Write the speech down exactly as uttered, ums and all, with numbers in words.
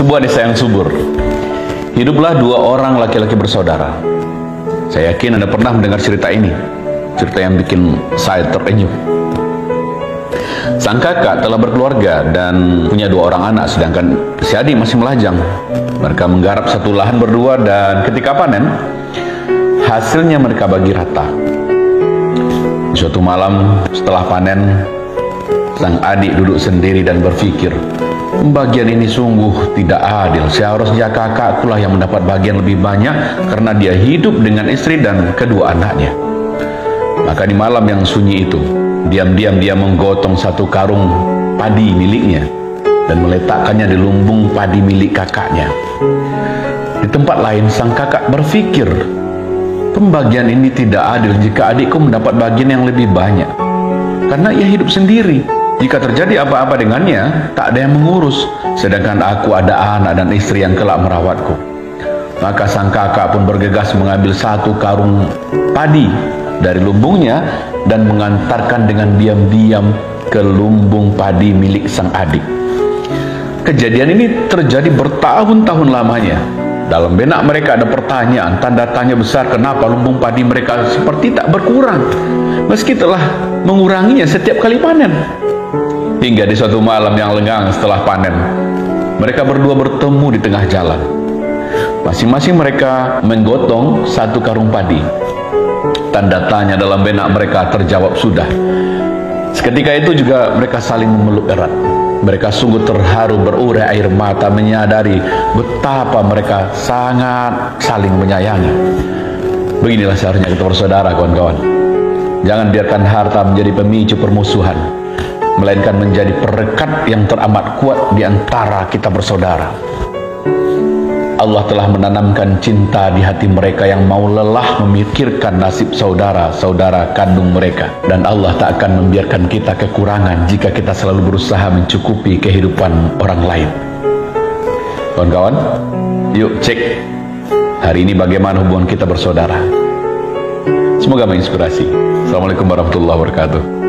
Sebuah desa yang subur, hiduplah dua orang laki-laki bersaudara. Saya yakin Anda pernah mendengar cerita ini, cerita yang bikin saya terenyuh. Sang kakak telah berkeluarga dan punya dua orang anak, sedangkan si adik masih melajang. Mereka menggarap satu lahan berdua dan ketika panen, hasilnya mereka bagi rata. Suatu malam setelah panen, sang adik duduk sendiri dan berpikir, pembagian ini sungguh tidak adil. Seharusnya kakakkulah yang mendapat bagian lebih banyak karena dia hidup dengan istri dan kedua anaknya. Maka di malam yang sunyi itu, diam-diam dia menggotong satu karung padi miliknya dan meletakkannya di lumbung padi milik kakaknya. Di tempat lain, sang kakak berpikir, pembagian ini tidak adil jika adikku mendapat bagian yang lebih banyak, karena ia hidup sendiri. Jika terjadi apa-apa dengannya, tak ada yang mengurus, sedangkan aku ada anak dan istri yang kelak merawatku. Maka sang kakak pun bergegas mengambil satu karung padi dari lumbungnya dan mengantarkan dengan diam-diam ke lumbung padi milik sang adik. Kejadian ini terjadi bertahun-tahun lamanya. Dalam benak mereka ada pertanyaan, tanda tanya besar, kenapa lumbung padi mereka seperti tak berkurang meski telah menguranginya setiap kali panen. Hingga di suatu malam yang lenggang setelah panen, mereka berdua bertemu di tengah jalan. Masing-masing mereka menggotong satu karung padi. Tanda tanya dalam benak mereka terjawab sudah. Seketika itu juga mereka saling memeluk erat. Mereka sungguh terharu, berurai air mata, menyadari betapa mereka sangat saling menyayangi. Beginilah seharusnya kita bersaudara, kawan-kawan. Jangan biarkan harta menjadi pemicu permusuhan, melainkan menjadi perekat yang teramat kuat di antara kita bersaudara. Allah telah menanamkan cinta di hati mereka yang mau lelah memikirkan nasib saudara-saudara kandung mereka. Dan Allah tak akan membiarkan kita kekurangan jika kita selalu berusaha mencukupi kehidupan orang lain. Kawan-kawan, yuk cek hari ini bagaimana hubungan kita bersaudara. Semoga menginspirasi. Assalamualaikum warahmatullahi wabarakatuh.